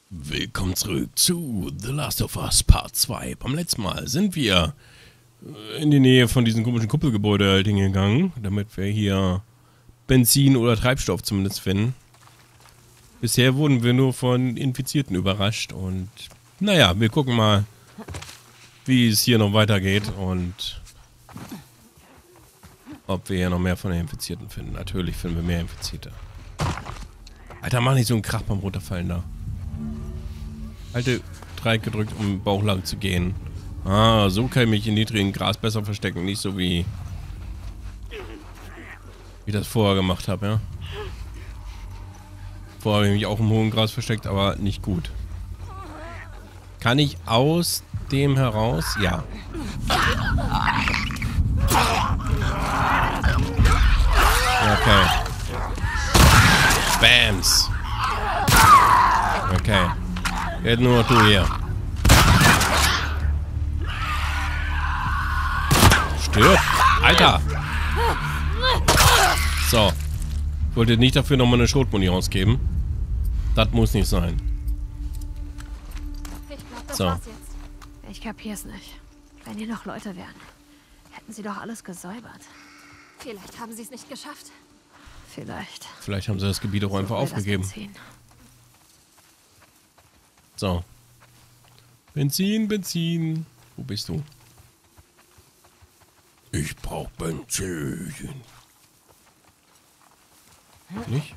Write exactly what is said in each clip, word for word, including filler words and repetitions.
Willkommen zurück zu The Last of Us Part zwei. Beim letzten Mal sind wir in die Nähe von diesem komischen Kuppelgebäude halt hingegangen, damit wir hier Benzin oder Treibstoff zumindest finden. Bisher wurden wir nur von Infizierten überrascht und naja, wir gucken mal, wie es hier noch weitergeht und ob wir hier noch mehr von den Infizierten finden. Natürlich finden wir mehr Infizierte. Alter, mach nicht so einen Krach beim Runterfallen da. Halte Dreieck gedrückt, um den Bauch lang zu gehen. Ah, so kann ich mich in niedrigem Gras besser verstecken. Nicht so wie wie ich das vorher gemacht habe, ja. Vorher habe ich mich auch im hohen Gras versteckt, aber nicht gut. Kann ich aus dem heraus? Ja. Okay. Bams. Okay. Jetzt nur noch du hier. Stirb. Alter. So. Ich wollte nicht dafür nochmal eine Schrotmuni ausgeben. Das muss nicht sein. Ich glaub, das So. war's jetzt. Ich kapier's nicht. Wenn hier noch Leute wären, hätten sie doch alles gesäubert. Vielleicht haben sie es nicht geschafft. Vielleicht. Vielleicht haben sie das Gebiet auch einfach So will das aufgegeben. Benzin. So. Benzin, Benzin. Wo bist du? Ich brauch Benzin. Nicht?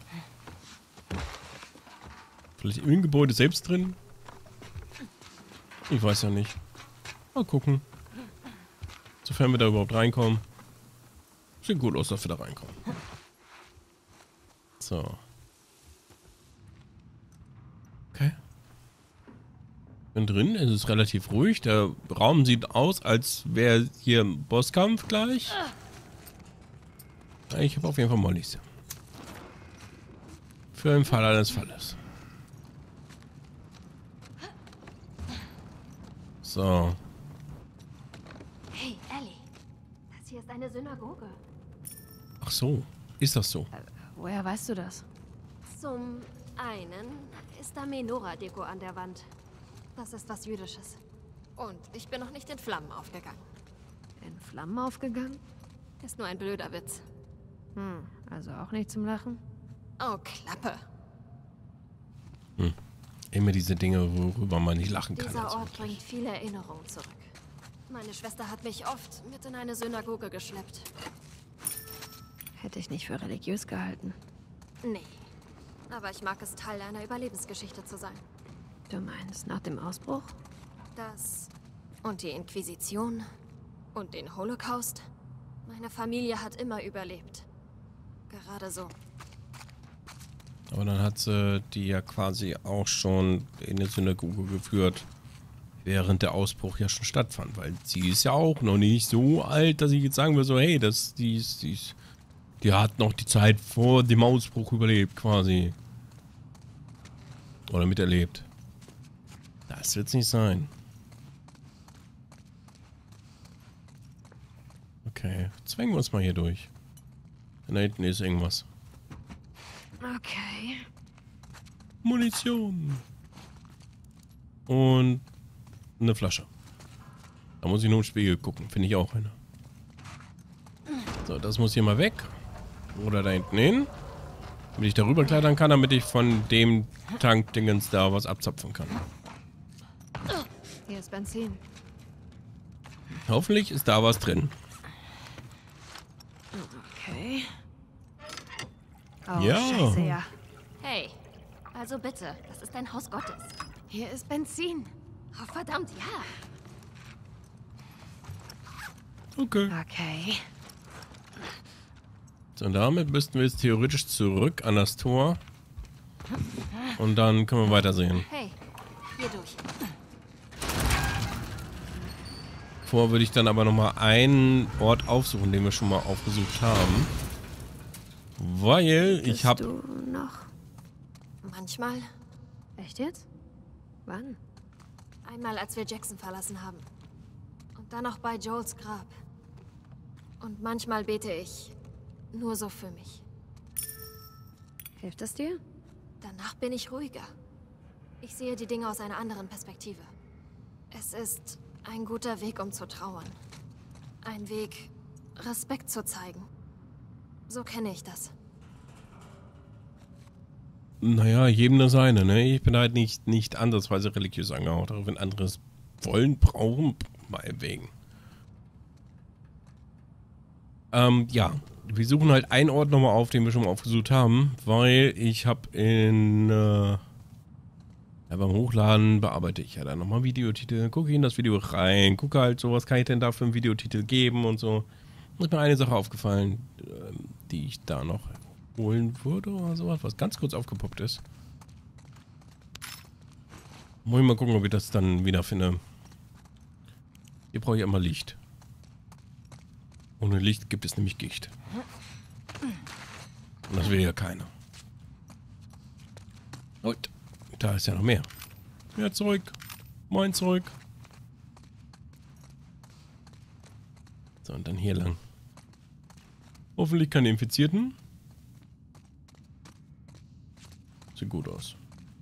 Vielleicht im Gebäude selbst drin? Ich weiß ja nicht. Mal gucken. Sofern wir da überhaupt reinkommen. Sieht gut aus, dass wir da reinkommen. So. Okay. Bin drin, es ist relativ ruhig. Der Raum sieht aus, als wäre hier ein Bosskampf gleich. Ich habe auf jeden Fall Munition. Für den Fall eines Falles. So. Hey, Ellie. Das hier ist eine Synagoge. Ach so. Ist das so? Äh, woher weißt du das? Zum einen ist da Menora-Deko an der Wand. Das ist was Jüdisches. Und ich bin noch nicht in Flammen aufgegangen. In Flammen aufgegangen? Ist nur ein blöder Witz. Hm, also auch nicht zum Lachen? Oh, Klappe. Hm. Immer diese Dinge, worüber man nicht lachen kann. Dieser also Ort wirklich. bringt viele Erinnerungen zurück. Meine Schwester hat mich oft mit in eine Synagoge geschleppt. Hätte ich nicht für religiös gehalten. Nee. Aber ich mag es, Teil einer Überlebensgeschichte zu sein. Du meinst nach dem Ausbruch? Das und die Inquisition und den Holocaust. Meine Familie hat immer überlebt. Gerade so. Aber dann hat sie die ja quasi auch schon in der Synagoge geführt, während der Ausbruch ja schon stattfand. Weil sie ist ja auch noch nicht so alt, dass ich jetzt sagen würde, so hey, das, die, ist, die, ist, die hat noch die Zeit vor dem Ausbruch überlebt quasi. Oder miterlebt. Das wird's nicht sein. Okay, zwängen wir uns mal hier durch. Da hinten ist irgendwas. Okay. Munition. Und eine Flasche. Da muss ich nur im Spiegel gucken. Finde ich auch eine. So, das muss hier mal weg. Oder da hinten hin. Damit ich darüber klettern kann, damit ich von dem Tankdingens da was abzapfen kann. Hier ist Benzin. Hoffentlich ist da was drin. Okay. Oh, Ja. Scheiße, ja. Hey, also bitte, das ist ein Haus Gottes. Hier ist Benzin. Oh, verdammt, ja. Okay. Okay. So, und damit müssten wir jetzt theoretisch zurück an das Tor. Und dann können wir weitersehen. Hey, hier durch. Vorher würde ich dann aber nochmal einen Ort aufsuchen, den wir schon mal aufgesucht haben. Weil ich Bist habe... du noch? Manchmal, Echt jetzt? Wann? einmal als wir Jackson verlassen haben. Und dann noch bei Joels Grab. Und manchmal bete ich nur so für mich. Hilft das dir? Danach bin ich ruhiger. Ich sehe die Dinge aus einer anderen Perspektive. Es ist ein guter Weg, um zu trauern. Ein Weg, Respekt zu zeigen. So kenne ich das. Naja, jedem das seine, ne? Ich bin halt nicht, nicht ansatzweise religiös angehaucht. Auch wenn andere es wollen, brauchen, meinetwegen. Ähm, ja. Wir suchen halt einen Ort nochmal auf, den wir schon mal aufgesucht haben, weil ich habe in, äh, ja, beim Hochladen bearbeite ich ja dann nochmal Videotitel, gucke in das Video rein, gucke halt so, was kann ich denn da für einen Videotitel geben und so. Ist mir eine Sache aufgefallen, äh, die ich da noch holen würde oder sowas, was ganz kurz aufgepoppt ist. Muss ich mal gucken, ob ich das dann wieder finde. Hier brauche ich einmal Licht. Ohne Licht gibt es nämlich Gicht. Und das will ja keiner. Und da ist ja noch mehr. Mehr Zeug. Mein Zeug. So, und dann hier lang. Hoffentlich keine Infizierten. Sieht gut aus.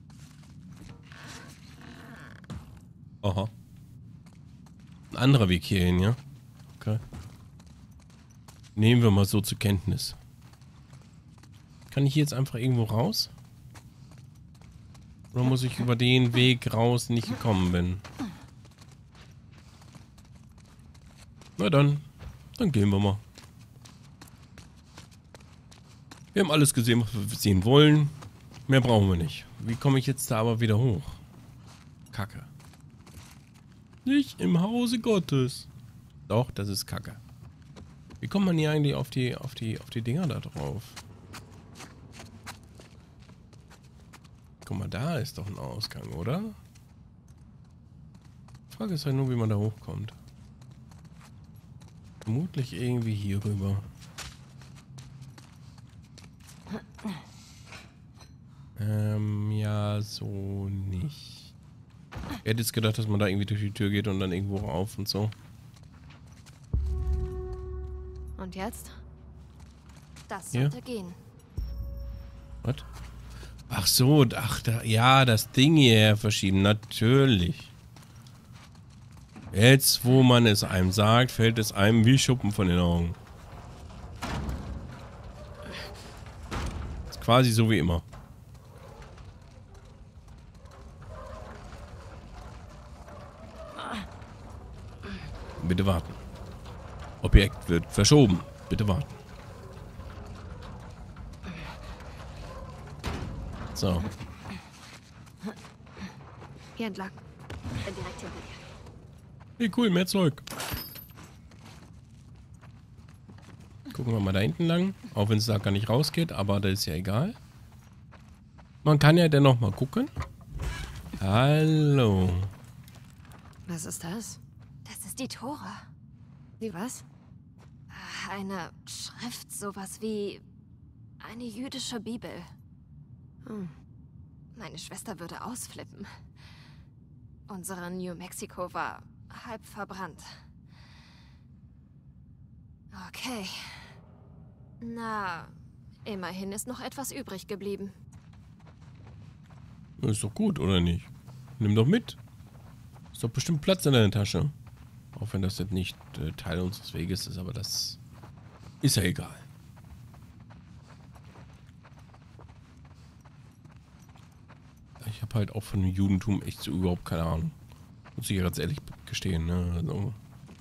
Aha. Ein anderer Weg hierhin, ja? Okay. Nehmen wir mal so zur Kenntnis. Kann ich hier jetzt einfach irgendwo raus? Oder muss ich über den Weg raus nicht gekommen bin? Na dann. Dann gehen wir mal. Wir haben alles gesehen, was wir sehen wollen. Mehr brauchen wir nicht. Wie komme ich jetzt da aber wieder hoch? Kacke. Nicht im Hause Gottes. Doch, das ist Kacke. Wie kommt man hier eigentlich auf die, auf die, auf die Dinger da drauf? Guck mal, da ist doch ein Ausgang, oder? Die Frage ist halt nur, wie man da hochkommt. Vermutlich irgendwie hier rüber. Ähm, ja, so nicht. Ich hätte jetzt gedacht, dass man da irgendwie durch die Tür geht und dann irgendwo rauf und so. Und jetzt? Das Ja. sollte gehen. Was? Ach so, ach, da, ja, das Ding hierher verschieben, natürlich. Jetzt, wo man es einem sagt, fällt es einem wie Schuppen von den Augen. Ist quasi so wie immer. Bitte warten. Objekt wird verschoben. Bitte warten. So. Hier entlang. Bin direkt hinter dir. Hey, cool, mehr Zeug. Gucken wir mal da hinten lang. Auch wenn es da gar nicht rausgeht, aber das ist ja egal. Man kann ja dennoch mal gucken. Hallo. Was ist das? Das ist die Tora. Wie was? Eine Schrift, sowas wie eine jüdische Bibel. Hm. Meine Schwester würde ausflippen. Unsere New Mexico war halb verbrannt. Okay. Na, immerhin ist noch etwas übrig geblieben. Ist doch gut, oder nicht? Nimm doch mit. Ist doch bestimmt Platz in deiner Tasche. Auch wenn das jetzt nicht äh, Teil unseres Weges ist, aber das ist ja egal. Ich habe halt auch von dem Judentum echt so überhaupt keine Ahnung. Muss ich ganz ehrlich gestehen, ne? Also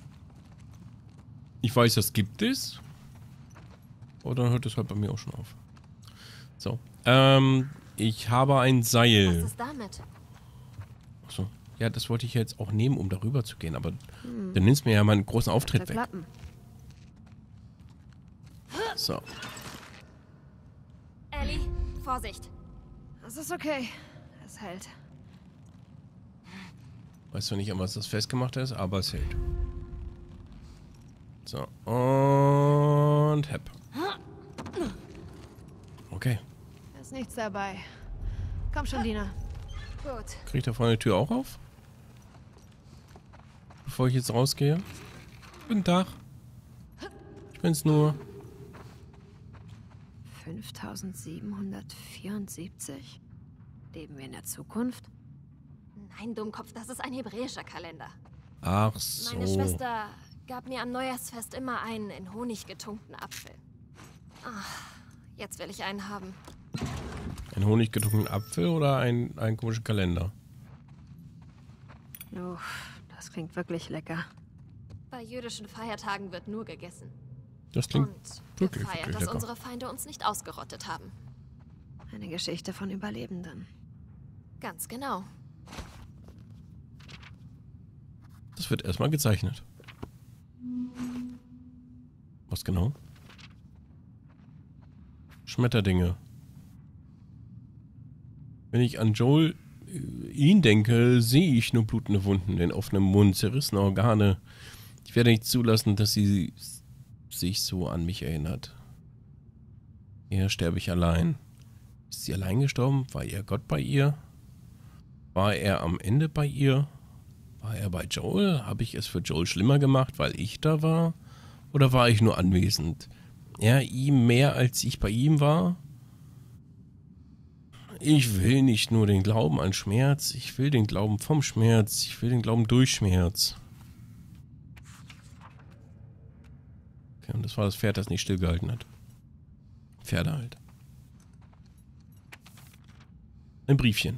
ich weiß, das gibt es. Aber dann hört es halt bei mir auch schon auf. So. Ähm, ich habe ein Seil. Was ist damit? Achso. Ja, das wollte ich jetzt auch nehmen, um darüber zu gehen. Aber hm. dann nimmst mir ja meinen großen Auftritt weg. Klappen. So. Ellie, Vorsicht. Das ist okay. Es hält. Weißt du nicht, an was das festgemacht ist, aber es hält. So. Und hepp. Okay. Da ist nichts dabei. Komm schon, Dina. Gut. Krieg ich da vorne die Tür auch auf? Bevor ich jetzt rausgehe. Guten Tag. Ich bin's nur. fünftausendsiebenhundertvierundsiebzig? Leben wir in der Zukunft? Nein, Dummkopf, das ist ein hebräischer Kalender. Ach so. Meine Schwester gab mir am Neujahrsfest immer einen in Honig getunkten Apfel. Ach, jetzt will ich einen haben. Ein honiggetunkten Apfel oder ein, ein komischer Kalender? Uff, das klingt wirklich lecker. Bei jüdischen Feiertagen wird nur gegessen. Das klingt Und wirklich, gefeiert, wirklich dass lecker. unsere Feinde uns nicht ausgerottet haben. Eine Geschichte von Überlebenden. Ganz genau. Das wird erstmal gezeichnet. Was genau? Schmetterdinge. Wenn ich an Joel, äh, ihn denke, sehe ich nur blutende Wunden, den offenen Mund, zerrissene Organe. Ich werde nicht zulassen, dass sie sich so an mich erinnert. Hier sterbe ich allein. Ist sie allein gestorben? War ihr Gott bei ihr? War er am Ende bei ihr? War er bei Joel? Habe ich es für Joel schlimmer gemacht, weil ich da war? Oder war ich nur anwesend? Er ihm mehr, als ich bei ihm war? Ich will nicht nur den Glauben an Schmerz, ich will den Glauben vom Schmerz, ich will den Glauben durch Schmerz. Okay, und das war das Pferd, das nicht stillgehalten hat. Pferde halt. Ein Briefchen.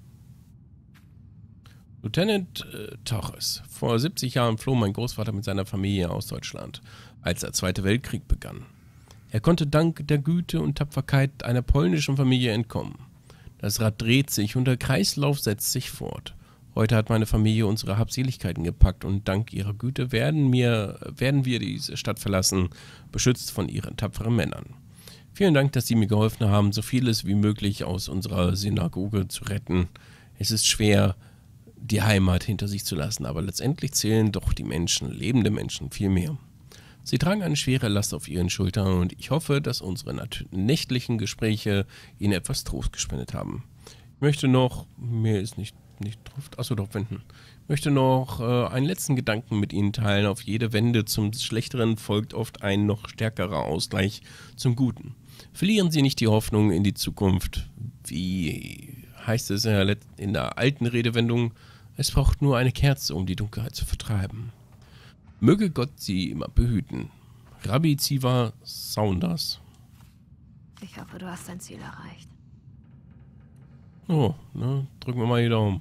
Lieutenant äh, Torres. Vor siebzig Jahren floh mein Großvater mit seiner Familie aus Deutschland, als der Zweite Weltkrieg begann. Er konnte dank der Güte und Tapferkeit einer polnischen Familie entkommen. Das Rad dreht sich und der Kreislauf setzt sich fort. Heute hat meine Familie unsere Habseligkeiten gepackt und dank ihrer Güte werden, mir, werden wir diese Stadt verlassen, beschützt von ihren tapferen Männern. Vielen Dank, dass Sie mir geholfen haben, so vieles wie möglich aus unserer Synagoge zu retten. Es ist schwer, die Heimat hinter sich zu lassen, aber letztendlich zählen doch die Menschen, lebende Menschen, viel mehr. Sie tragen eine schwere Last auf ihren Schultern und ich hoffe, dass unsere nächtlichen Gespräche Ihnen etwas Trost gespendet haben. Ich möchte noch, mir ist nicht, nicht Trost, achso doch, wenden. Ich möchte noch äh, einen letzten Gedanken mit Ihnen teilen. Auf jede Wende zum Schlechteren folgt oft ein noch stärkerer Ausgleich zum Guten. Verlieren Sie nicht die Hoffnung in die Zukunft. Wie heißt es in der alten Redewendung, es braucht nur eine Kerze, um die Dunkelheit zu vertreiben. Möge Gott Sie immer behüten. Rabbi Ziva Saunders. Ich hoffe, du hast dein Ziel erreicht. Oh, ne, drücken wir mal die Daumen.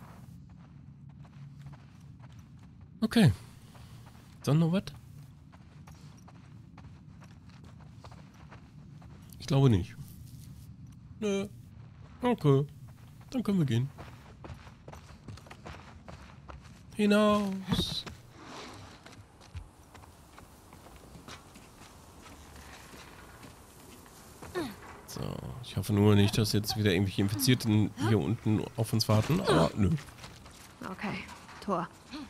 Okay. Dann noch was? Ich glaube nicht. Nö. Okay. Dann können wir gehen. Hinaus. So, ich hoffe nur nicht, dass jetzt wieder irgendwelche Infizierten hier unten auf uns warten, aber nö. Okay, Tor.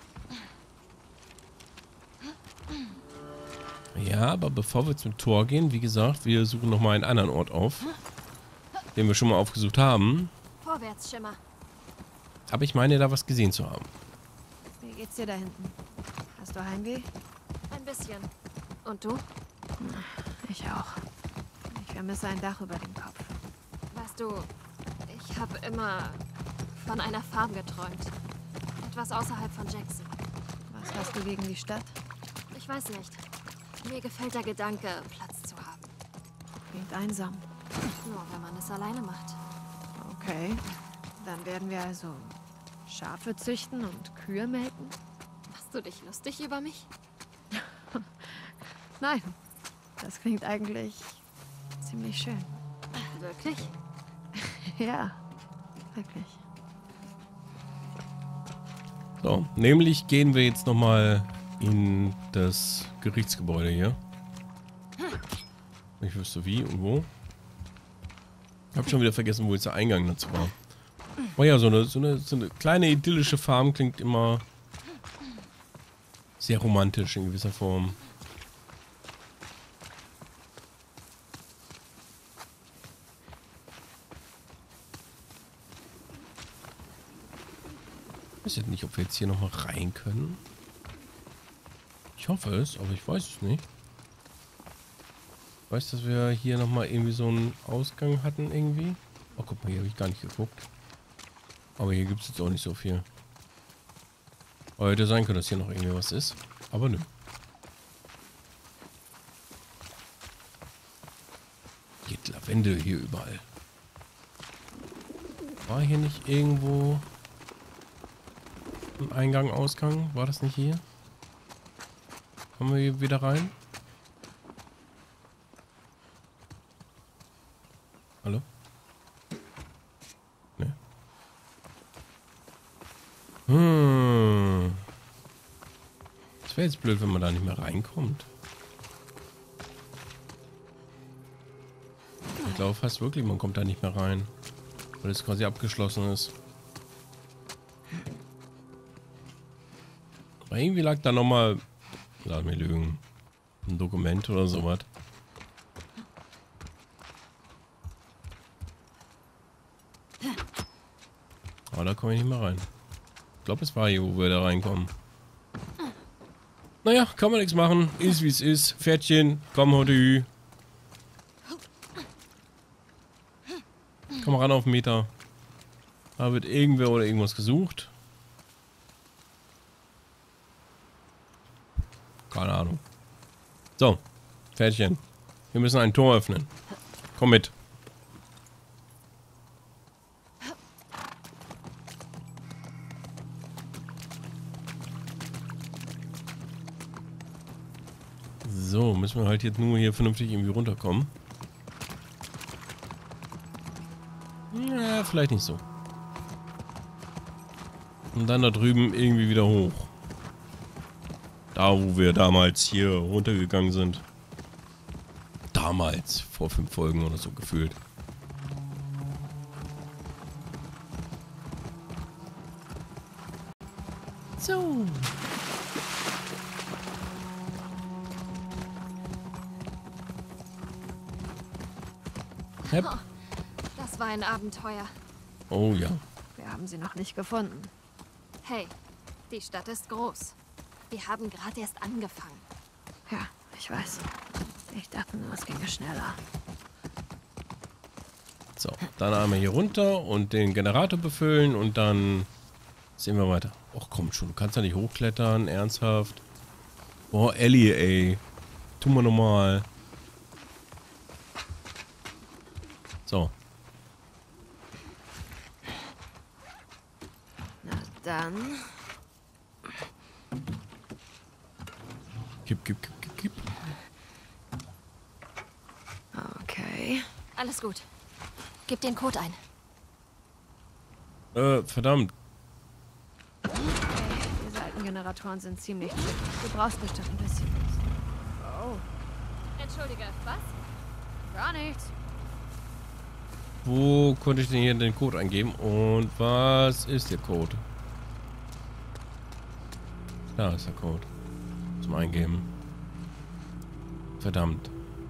Ja, aber bevor wir zum Tor gehen, wie gesagt, wir suchen nochmal einen anderen Ort auf, den wir schon mal aufgesucht haben. Vorwärts, Schimmer. Aber ich meine, da was gesehen zu haben. Wie geht's dir da hinten? Hast du Heimweh? Ein bisschen. Und du? Ich auch. Ich vermisse ein Dach über dem Kopf. Weißt du, ich habe immer von einer Farm geträumt. Etwas außerhalb von Jackson. Was hast du gegen die Stadt? Ich weiß nicht. Mir gefällt der Gedanke, Platz zu haben. Klingt einsam. Nur wenn man es alleine macht. Okay. Dann werden wir also Schafe züchten und Kühe melken? Machst du dich lustig über mich? Nein. Das klingt eigentlich ziemlich schön. Wirklich? Ja, wirklich. So, nämlich gehen wir jetzt nochmal in das Gerichtsgebäude hier. Ich wüsste wie und wo. Ich habe schon wieder vergessen, wo jetzt der Eingang dazu war. Oh ja, so eine, so, eine, so eine kleine idyllische Farm klingt immer sehr romantisch in gewisser Form. Ich weiß jetzt nicht, ob wir jetzt hier nochmal rein können. Ich hoffe es, aber ich weiß es nicht. Ich weiß, dass wir hier nochmal irgendwie so einen Ausgang hatten irgendwie. Oh, guck mal, hier habe ich gar nicht geguckt. Aber hier gibt es jetzt auch nicht so viel. Aber hätte sein können, dass hier noch irgendwie was ist. Aber nö. Geht Lavendel hier überall. War hier nicht irgendwo ein Eingang, Ausgang? War das nicht hier? Kommen wir hier wieder rein? Hallo? Ne. Hm. Das wäre jetzt blöd, wenn man da nicht mehr reinkommt. Ich glaube fast wirklich, man kommt da nicht mehr rein. Weil es quasi abgeschlossen ist. Aber irgendwie lag da nochmal, lass mich lügen, ein Dokument oder sowas. Aber da komme ich nicht mehr rein. Ich glaube, es war hier, wo wir da reinkommen. Naja, kann man nichts machen. Ist wie es ist. Pferdchen, komm heute. Komm ran auf den Meter. Da wird irgendwer oder irgendwas gesucht. Keine Ahnung. So, Pferdchen. Wir müssen ein Tor öffnen. Komm mit. So, müssen wir halt jetzt nur hier vernünftig irgendwie runterkommen. Ja, vielleicht nicht so. Und dann da drüben irgendwie wieder hoch. Da, wo wir damals hier runtergegangen sind. Damals, vor fünf Folgen oder so gefühlt. So. Yep. Oh, das war ein Abenteuer. Oh ja. Wir haben sie noch nicht gefunden. Hey, die Stadt ist groß. Wir haben gerade erst angefangen. Ja, ich weiß. Ich dachte nur, es ginge schneller. So, dann einmal hier runter und den Generator befüllen und dann sehen wir weiter. Och, komm schon, du kannst ja nicht hochklettern, ernsthaft. Boah, Ellie, ey. Tu mal normal. So. Na dann. Kipp, kipp, kipp, kipp, kipp. Okay. Alles gut. Gib den Code ein. Äh, verdammt. Okay, die Seitengeneratoren sind ziemlich tricky. Du brauchst bestimmt ein bisschen. Oh, Entschuldige, was? gar nichts. Wo konnte ich denn hier den Code eingeben? Und was ist der Code? Da ist der Code. Zum Eingeben. Verdammt.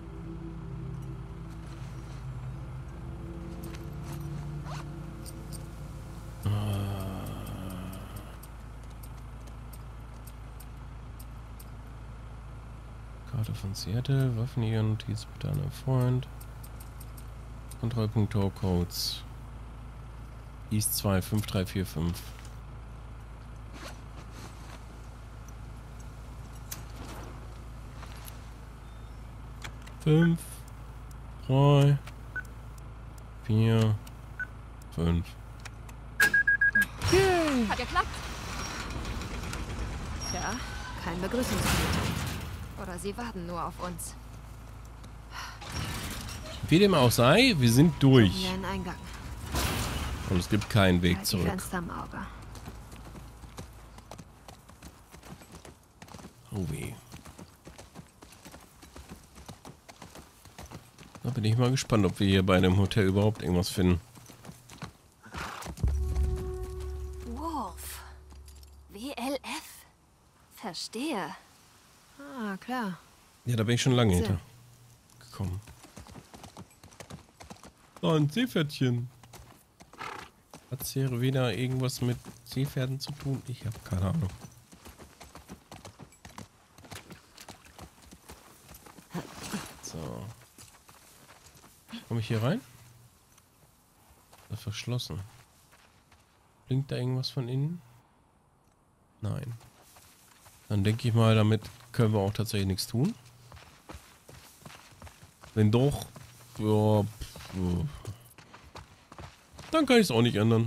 Karte von Seattle, Waffenjäger, Notiz bitte an einen Freund. Kontrollpunkt Tor Codes. East zwei fünf drei vier fünf. Fünf, drei, vier, fünf. Hat geklappt. Tja, kein Begrüßungsbild. Oder sie warten nur auf uns. Wie dem auch sei, wir sind durch. Hier ein Eingang. Und es gibt keinen Weg Halt die zurück. Fenster im Auge. Oh weh. Da bin ich mal gespannt, ob wir hier bei einem Hotel überhaupt irgendwas finden. Wolf. W L F. Verstehe. Ah, klar. Ja, da bin ich schon lange Sinn. hinter gekommen. Oh, ein Seepferdchen. Hat hier wieder irgendwas mit Seepferden zu tun? Ich habe keine Ahnung. So. Komme ich hier rein? Das ist verschlossen. Blinkt da irgendwas von innen? Nein. Dann denke ich mal, damit können wir auch tatsächlich nichts tun. Wenn doch, ja, pff, dann kann ich es auch nicht ändern.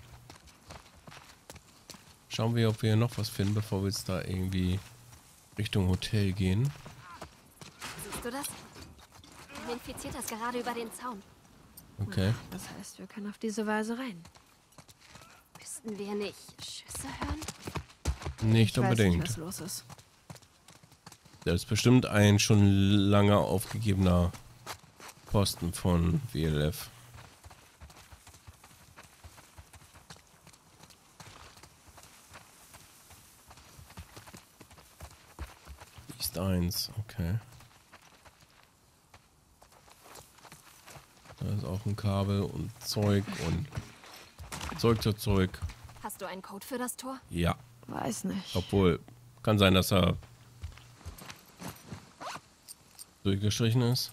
Schauen wir, ob wir hier noch was finden, bevor wir jetzt da irgendwie Richtung Hotel gehen. Siehst du das? Ein Infizierter ist gerade über den Zaun. Okay. Das heißt, wir können auf diese Weise rein. Müssten wir nicht Schüsse hören? Nicht Ich weiß unbedingt. nicht, was los ist. Das ist bestimmt ein schon lange aufgegebener Posten von W L F. East eins, okay. Da ist auch ein Kabel und Zeug und Zeug zu Zeug. Hast du einen Code für das Tor? Ja, Weiß nicht. obwohl, kann sein, dass er durchgestrichen ist.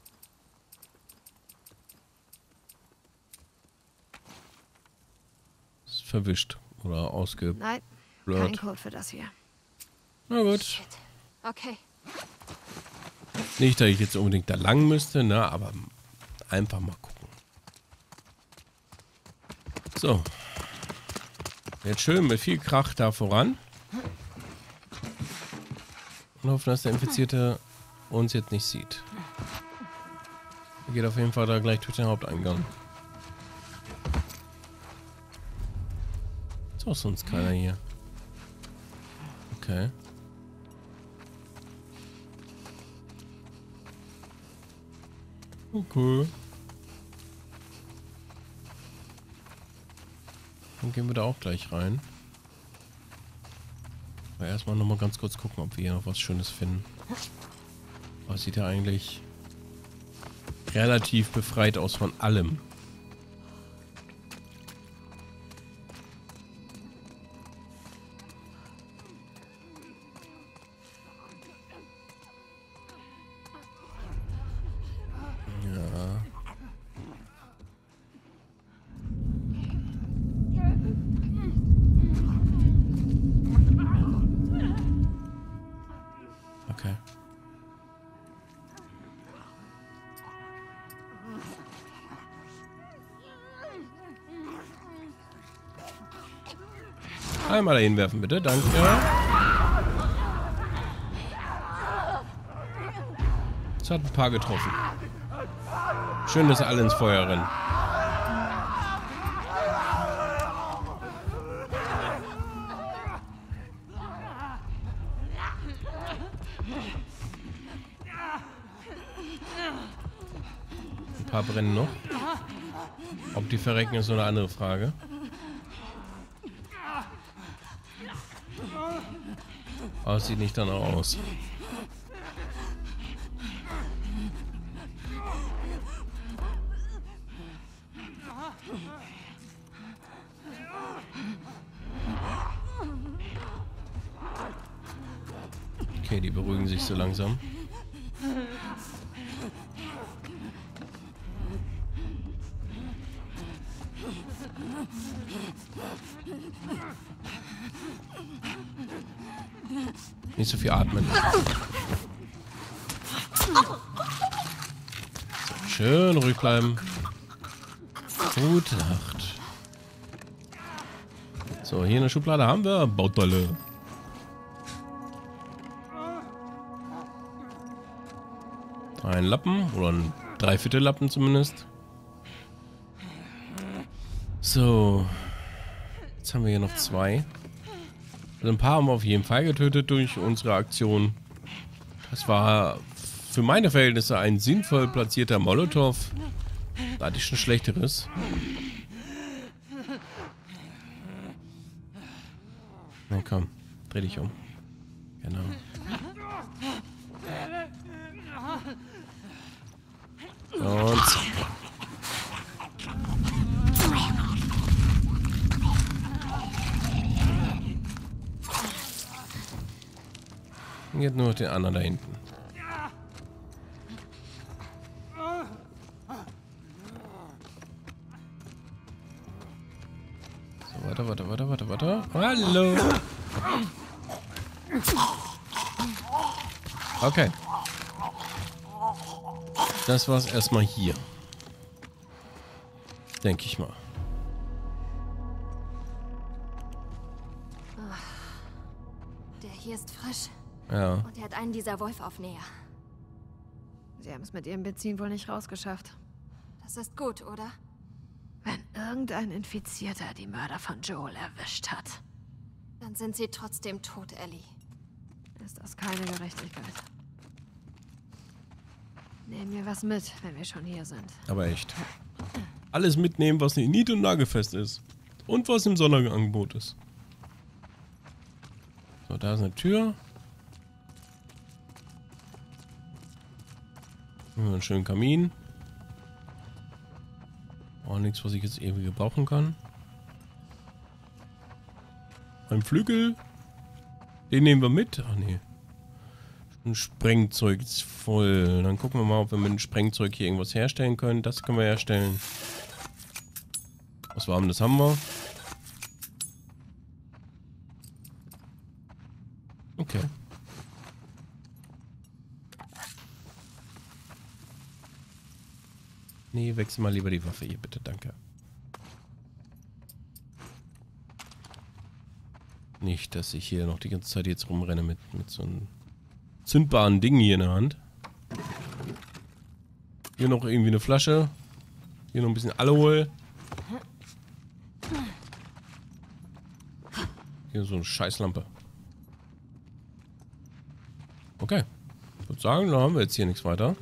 Ist verwischt oder ausgeblurrt. Nein, kein Code für das hier. Na gut. Shit. Okay. Nicht, dass ich jetzt unbedingt da lang müsste, ne, aber einfach mal gucken. So. Jetzt schön mit viel Krach da voran. Und hoffen, dass der Infizierte uns jetzt nicht sieht. Er geht auf jeden Fall da gleich durch den Haupteingang. Ist auch sonst keiner hier. Okay. Okay. Dann gehen wir da auch gleich rein. Aber erstmal nochmal ganz kurz gucken, ob wir hier noch was Schönes finden. Aber es sieht ja eigentlich relativ befreit aus von allem. Ja. Okay. Einmal dahin werfen, bitte. Danke. Das hat ein paar getroffen. Schön, dass alle ins Feuer rennen. Ein paar brennen noch. Ob die verrecken, ist so eine andere Frage. Aber es sieht nicht danach aus. Okay, die beruhigen sich so langsam. Nicht so viel atmen. So, schön ruhig bleiben. Gute Nacht. So, hier in der Schublade haben wir Bauteile. Ein Lappen oder ein Dreiviertellappen zumindest. So. Jetzt haben wir hier noch zwei. Also ein paar haben wir auf jeden Fall getötet durch unsere Aktion. Das war für meine Verhältnisse ein sinnvoll platzierter Molotow. Da hatte ich schon Schlechteres. Na komm, dreh dich um. Genau. Und zack. Jetzt nur den anderen da hinten. So, was warte, warte. Hallo. Okay. Das war's erstmal hier. Denke ich mal. Der hier ist frisch. Ja. Und er hat einen dieser Wolf-Aufnäher. Sie haben es mit ihrem Benzin wohl nicht rausgeschafft. Das ist gut, oder? Wenn irgendein Infizierter die Mörder von Joel erwischt hat, Dann sind sie trotzdem tot, Ellie. ist das keine Gerechtigkeit. Nehmen wir was mit, wenn wir schon hier sind. Aber echt. Alles mitnehmen, was nicht nied- und nagelfest ist. Und was im Sonderangebot ist. So, da ist eine Tür. Einen schönen Kamin. Auch nichts, was ich jetzt irgendwie gebrauchen kann. Ein Flügel. Den nehmen wir mit. Ach nee. Ein Sprengzeug ist voll. Dann gucken wir mal, ob wir mit dem Sprengzeug hier irgendwas herstellen können. Das können wir herstellen. Was warm, das haben wir. Okay. Nee, wechsel mal lieber die Waffe hier, bitte, danke. Nicht, dass ich hier noch die ganze Zeit jetzt rumrenne mit, mit so einem zündbaren Ding hier in der Hand. Hier noch irgendwie eine Flasche. Hier noch ein bisschen Alkohol. Hier so eine Scheißlampe. Okay. Ich würde sagen, da haben wir jetzt hier nichts weiter.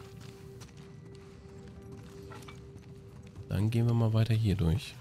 Dann gehen wir mal weiter hier durch.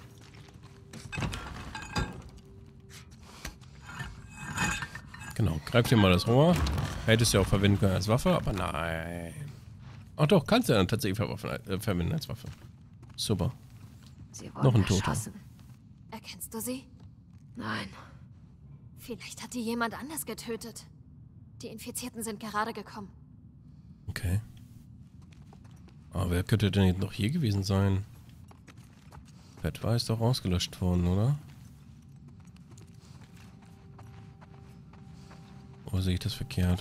Genau, greif dir mal das Rohr. Hättest du ja auch verwenden können als Waffe, aber nein. Ach doch, kannst du ja dann tatsächlich äh, verwenden als Waffe. Super. Sie wurden Noch ein Toter. erschossen. Erkennst du sie? Nein. Vielleicht hat die jemand anders getötet. Die Infizierten sind gerade gekommen. Okay. Aber wer könnte denn jetzt noch hier gewesen sein? Petwa ist doch ausgelöscht worden, oder? Oder sehe ich das verkehrt?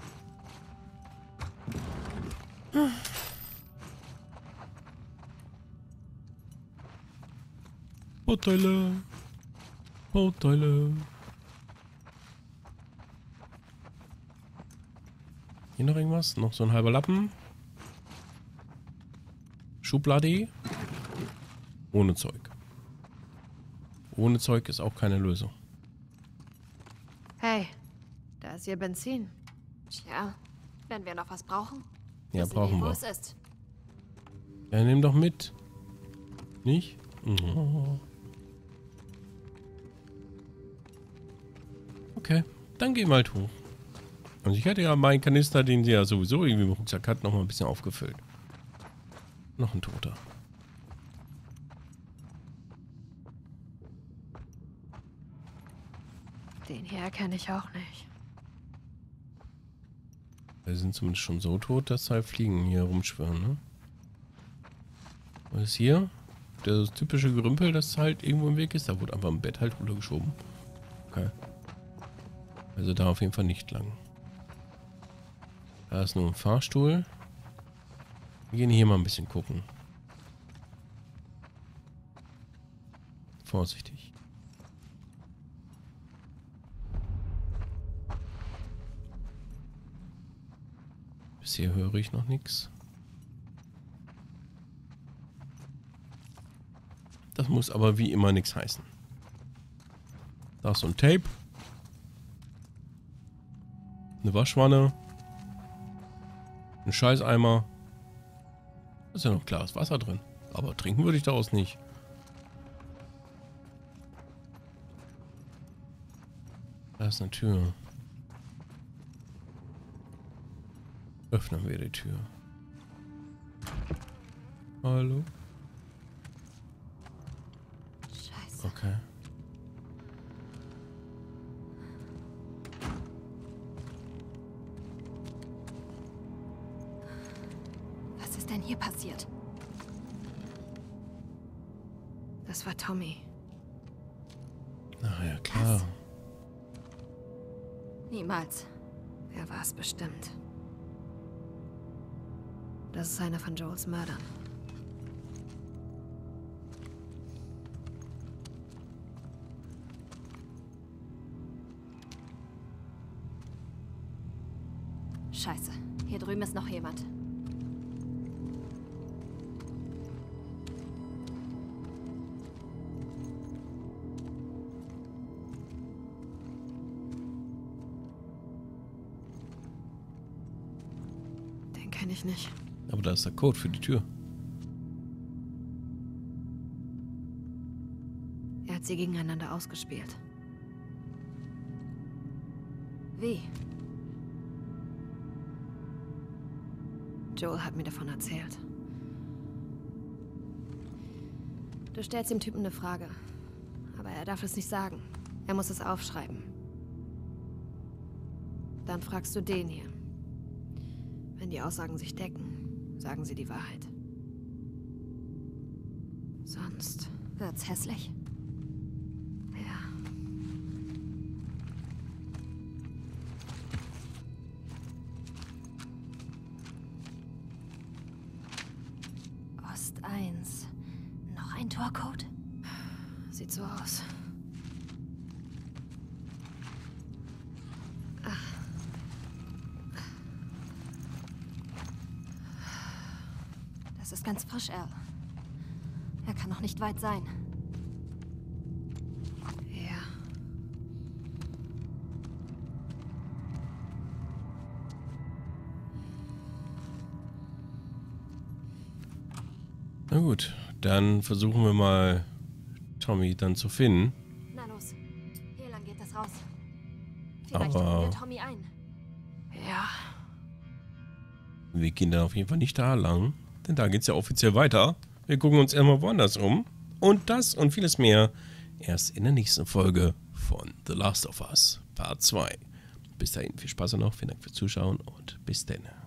Bauteile. Bauteile. Hier noch irgendwas? Noch so ein halber Lappen. Schublade. Ohne Zeug. Ohne Zeug ist auch keine Lösung. Hey, da ist ihr Benzin. Tja, wenn wir noch was brauchen, Ja, wissen brauchen wo wir. es ist. Ja, nimm doch mit. Nicht? Oh. Okay, dann gehen wir halt hoch. Und ich hätte ja meinen Kanister, den sie ja sowieso irgendwie im Rucksack hat, noch mal ein bisschen aufgefüllt. Noch ein Toter. Den hier erkenne ich auch nicht. Wir sind zumindest schon so tot, dass halt Fliegen hier rumschwirren, ne? Was ist hier? Das typische Gerümpel, das halt irgendwo im Weg ist. Da wurde einfach ein Bett halt runtergeschoben. Okay. Also da auf jeden Fall nicht lang. Da ist nur ein Fahrstuhl. Wir gehen hier mal ein bisschen gucken. Vorsichtig. Bisher höre ich noch nichts. Das muss aber wie immer nichts heißen. Da ist so ein Tape. Eine Waschwanne. Ein Scheißeimer. Da ist ja noch klares Wasser drin. Aber trinken würde ich daraus nicht. Da ist eine Tür. Öffnen wir die Tür. Hallo? Scheiße. Okay. Was ist denn hier passiert? Das war Tommy. Ach ja, klar. Niemals. Er war es bestimmt. Das ist einer von Joels Mördern. Scheiße. Hier drüben ist noch jemand. Den kenne ich nicht. Aber da ist der Code für die Tür. Er hat sie gegeneinander ausgespielt. Wie? Joel hat mir davon erzählt. Du stellst dem Typen eine Frage. Aber er darf es nicht sagen. Er muss es aufschreiben. Dann fragst du den hier. Wenn die Aussagen sich decken, sagen sie die Wahrheit. Sonst... Wird's hässlich? Ja. Ost eins. Noch ein Torcode? Sieht so aus. Das ist ganz frisch, Al. Er kann noch nicht weit sein. Ja. Na gut, dann versuchen wir mal, Tommy dann zu finden. Na los. Hier lang geht das raus. Vielleicht Aber- holen wir Tommy ein. Ja. Wir gehen dann auf jeden Fall nicht da lang, denn da geht's ja offiziell weiter. Wir gucken uns erstmal woanders um. Und das und vieles mehr erst in der nächsten Folge von The Last of Us Part zwei. Bis dahin, viel Spaß noch, vielen Dank fürs Zuschauen und bis dann.